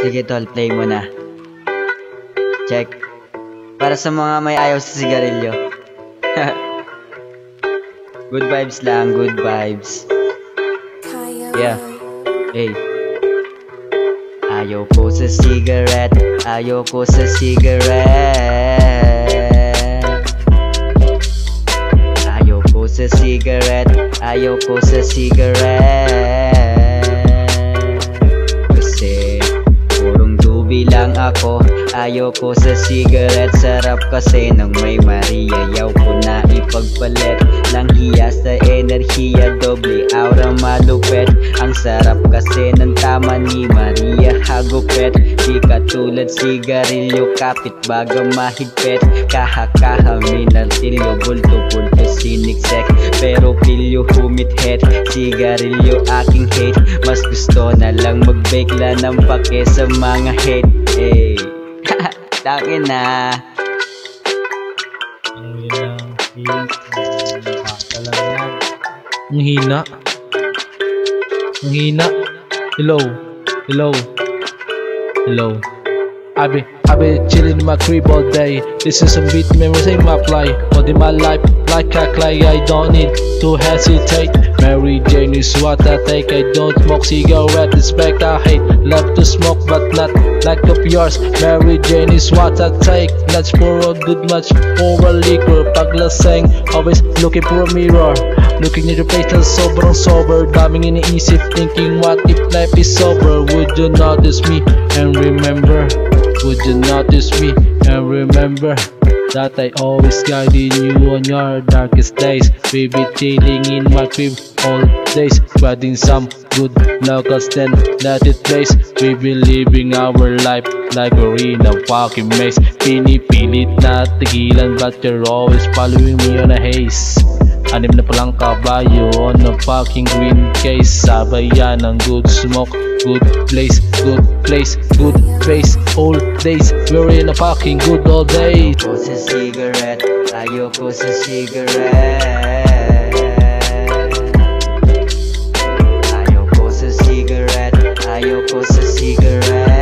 Sige tol, play mo na. Check. Para sa mga may ayaw sa sigarilyo. Good vibes lang, good vibes. Yeah. Hey. Ayaw ko sa cigarette, ayaw ko sa cigarette. Ayaw ko sa cigarette, ayaw ko sa cigarette. Kasi purong dubi lang ako, ayaw ko sa cigarette. Sarap kasi ng may Maria, yaw ko na ipagpalit. Nang hiya sa enerhiya, doble aura malupet. Ang sarap kasi ng tama ni Maria hagupet. Di katulad sigarilyo, kapit baga mahigpit. Kaha-kaha minaltilyo, bulto-bulto siniksek. Pero pilyo humit-het, sigarilyo aking hate. Mas gusto na lang magbekla ng pake sa mga hate. Hey. Tangin na. Ang hina. Ang hina. Hello. Hello. Hello. I've been chilling in my crib all day. This is some beat memories in my play. All in my life like a clay, I don't need to hesitate. Mary Jane is what I take. I don't smoke cigarette, respect I hate. Love to smoke but not like of yours. Mary Jane is what I take. That's for a good much for a liquor. Paglaseng, always looking for a mirror. Looking at your face na sobrang sober. Daming iniisip, thinking what if life is sober. Would you notice me and remember? Would you notice me and remember that I always guiding you on your darkest days? We be chilling in my crib all days, spreading some good locals, then let it blaze. We be living our life like we're in a fucking maze. Pinipilit na tigilan, but you're always following me on a haze. Anim na palang kabayo on a fucking green case. Sabayan ng good smoke, good place, good place, good face. All days, we're in a fucking good all day. Ayaw ko sa cigarette, ayaw ko sa cigarette. Ayaw ko sa cigarette, ayaw ko sa cigarette.